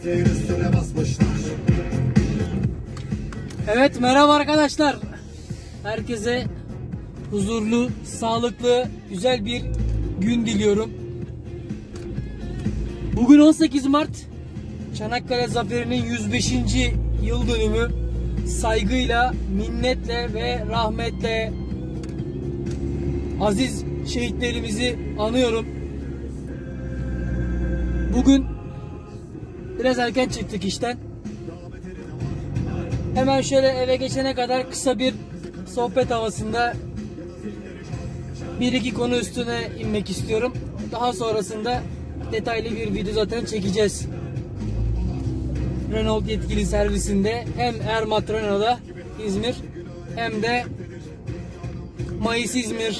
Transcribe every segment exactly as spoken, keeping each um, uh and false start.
Evet, merhaba arkadaşlar. Herkese huzurlu, sağlıklı, güzel bir gün diliyorum. Bugün on sekiz Mart, Çanakkale Zaferi'nin yüz beşinci yıl dönümü. Saygıyla, minnetle ve rahmetle aziz şehitlerimizi anıyorum. Bugün biraz erken çıktık işten. Hemen şöyle eve geçene kadar kısa bir sohbet havasında bir iki konu üstüne inmek istiyorum. Daha sonrasında detaylı bir video zaten çekeceğiz. Renault yetkili servisinde hem Ermat Renault'da İzmir hem de Mayıs İzmir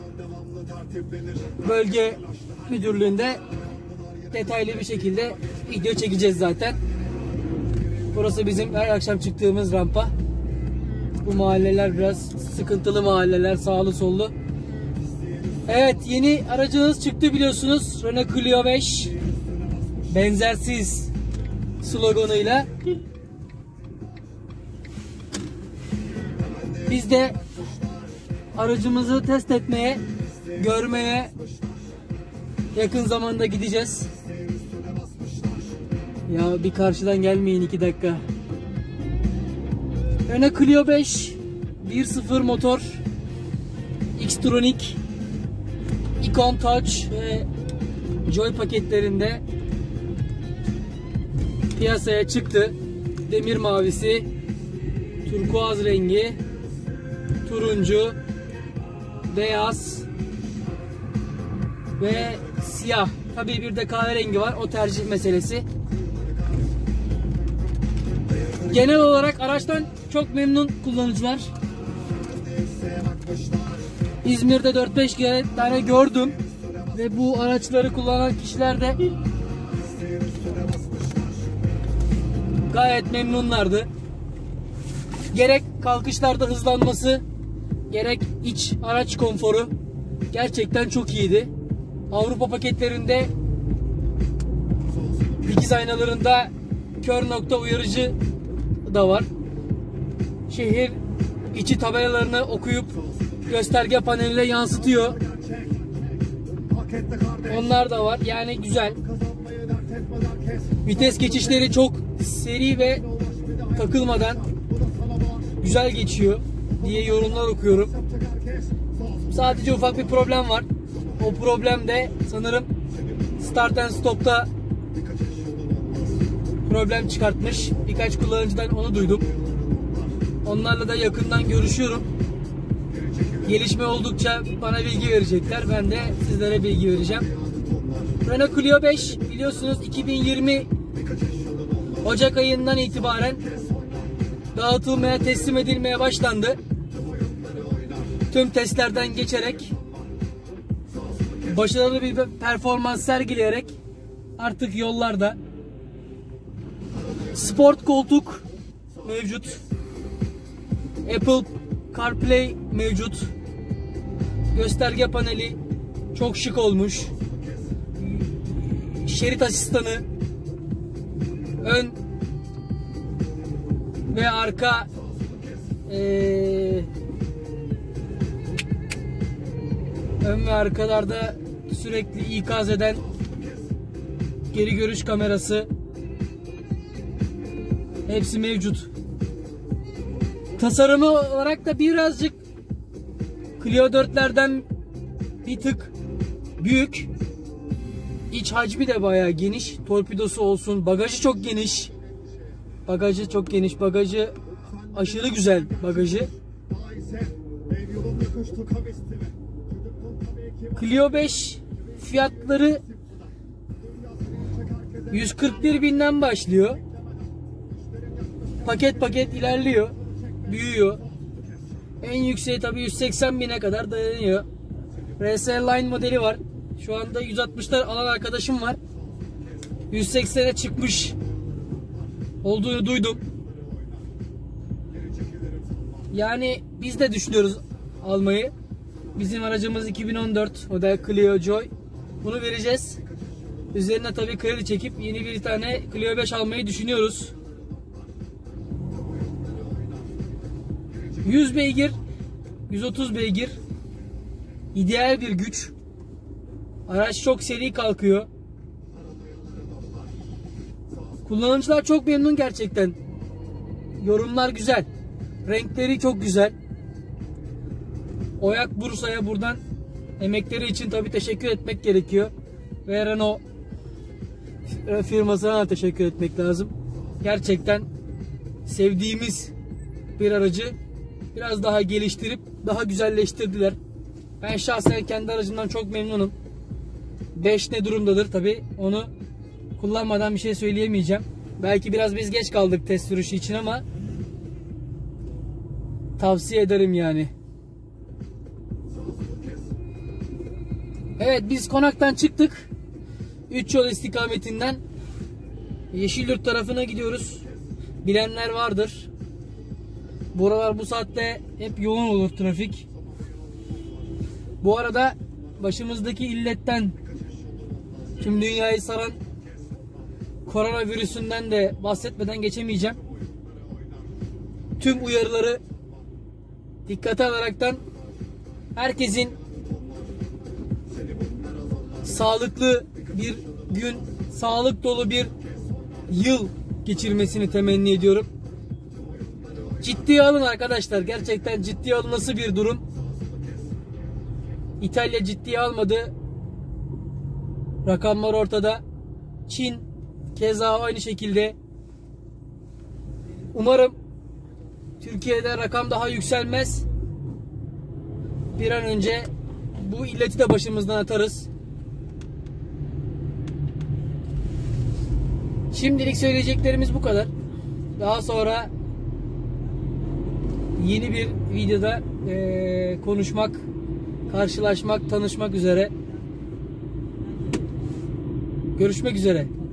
Bölge Müdürlüğü'nde detaylı bir şekilde video çekeceğiz zaten. Burası bizim her akşam çıktığımız rampa. Bu mahalleler biraz sıkıntılı mahalleler, sağlı sollu. Evet, yeni aracınız çıktı biliyorsunuz. Renault Clio beş. Benzersiz sloganıyla. Biz de aracımızı test etmeye, görmeye yakın zamanda gideceğiz. Ya bir karşıdan gelmeyin, iki dakika. Renault Clio beş bir nokta sıfır motor, Xtronic, Icon Touch ve Joy paketlerinde piyasaya çıktı. Demir mavisi, turkuaz rengi, turuncu, beyaz ve siyah. Tabii bir de kahverengi var. O tercih meselesi. Genel olarak araçtan çok memnun kullanıcılar. İzmir'de dört beş tane gördüm ve bu araçları kullanan kişiler de gayet memnunlardı. Gerek kalkışlarda hızlanması, gerek iç araç konforu gerçekten çok iyiydi. Avrupa paketlerinde dikiz aynalarında kör nokta uyarıcı da var. Şehir içi tabelalarını okuyup gösterge paneline yansıtıyor. Onlar da var. Yani güzel. Vites geçişleri çok seri ve takılmadan güzel geçiyor diye yorumlar okuyorum. Sadece ufak bir problem var. O problem de sanırım start and stop'ta problem çıkartmış. Birkaç kullanıcıdan onu duydum. Onlarla da yakından görüşüyorum. Gelişme oldukça bana bilgi verecekler. Ben de sizlere bilgi vereceğim. Renault Clio beş biliyorsunuz iki bin yirmi Ocak ayından itibaren dağıtılmaya, teslim edilmeye başlandı. Tüm testlerden geçerek başarılı bir performans sergileyerek artık yollarda. Sport koltuk mevcut. Apple CarPlay mevcut. Gösterge paneli çok şık olmuş. Şerit asistanı, ön ve arka ee, ön ve arkalarda sürekli ikaz eden geri görüş kamerası hepsi mevcut. Tasarımı olarak da birazcık Clio dörtlerden bir tık büyük. İç hacmi de bayağı geniş. Torpidosu olsun. Bagajı çok geniş. Bagajı çok geniş. Bagajı aşırı güzel bagajı. Clio beş fiyatları yüz kırk bir binden başlıyor. Paket paket ilerliyor. Büyüyor. En yükseği tabii yüz seksen bine kadar dayanıyor. R S Line modeli var. Şu anda yüz altmışlar alan arkadaşım var. yüz seksene çıkmış olduğunu duydum. Yani biz de düşünüyoruz almayı. Bizim aracımız iki bin on dört model Clio Joy. Bunu vereceğiz. Üzerine tabii kredi çekip yeni bir tane Clio beş almayı düşünüyoruz. yüz beygir, yüz otuz beygir. İdeal bir güç. Araç çok seri kalkıyor. Kullanıcılar çok memnun gerçekten. Yorumlar güzel. Renkleri çok güzel. Oyak Bursa'ya buradan emekleri için tabii teşekkür etmek gerekiyor. Ve Renault firmasına da teşekkür etmek lazım. Gerçekten sevdiğimiz bir aracı biraz daha geliştirip daha güzelleştirdiler. Ben şahsen kendi aracımdan çok memnunum. beş ne durumdadır tabii, onu kullanmadan bir şey söyleyemeyeceğim. Belki biraz biz geç kaldık test sürüşü için ama tavsiye ederim yani. Evet, biz Konak'tan çıktık. üç yol istikametinden Yeşilyurt tarafına gidiyoruz. Bilenler vardır. Buralar bu saatte hep yoğun olur trafik. Bu arada başımızdaki illetten, tüm dünyayı saran koronavirüsünden de bahsetmeden geçemeyeceğim. Tüm uyarıları dikkate alaraktan herkesin sağlıklı bir gün, sağlık dolu bir yıl geçirmesini temenni ediyorum. Ciddiye alın arkadaşlar. Gerçekten ciddiye alınması bir durum. İtalya ciddiye almadı. Rakamlar ortada. Çin keza aynı şekilde. Umarım Türkiye'de rakam daha yükselmez. Bir an önce bu illeti de başımızdan atarız. Şimdilik söyleyeceklerimiz bu kadar. Daha sonra yeni bir videoda e, konuşmak, karşılaşmak, tanışmak üzere. Görüşmek üzere.